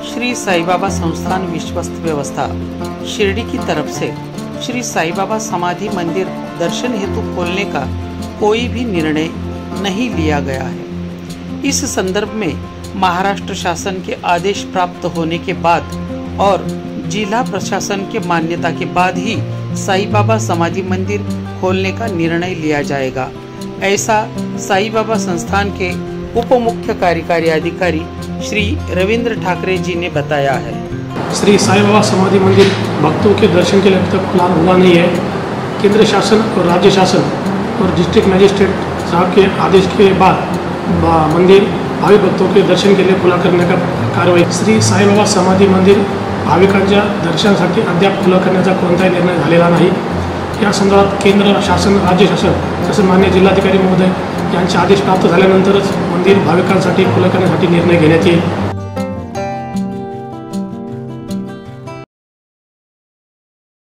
श्री साईं बाबा संस्थान विश्वस्त व्यवस्था शिरडी की तरफ से श्री साईं बाबा समाधि मंदिर दर्शन हेतु खोलने का कोई भी निर्णय नहीं लिया गया है। इस संदर्भ में महाराष्ट्र शासन के आदेश प्राप्त होने के बाद और जिला प्रशासन के मान्यता के बाद ही साईं बाबा समाधि मंदिर खोलने का निर्णय लिया जाएगा, ऐसा साईं बाबा संस्थान के उप मुख्य कार्यकारी अधिकारी श्री रविंद्र ठाकरे जी ने बताया है। श्री साईं बाबा समाधि मंदिर भक्तों के दर्शन के लिए अभी तक खुला हुआ नहीं है। केंद्र शासन और राज्य शासन और डिस्ट्रिक्ट मजिस्ट्रेट साहब के आदेश के बाद मंदिर भावी भक्तों के दर्शन के लिए खुला करने का कार्यवाही। श्री साईं बाबा समाधी मंदिर भाविकांच्या दर्शनासाठी अद्याप खुला करण्याचा कोणताही निर्णय झालेला नाही। या संदर्भात केंद्र शासन राज्य शासन तसेच मान्य जिल्हाधिकारी महोदय यांचे आदेश प्राप्त झाल्यानंतरच मंदिर भाविकांसाठी खुला करण्यासाठी निर्णय घेण्यात येईल।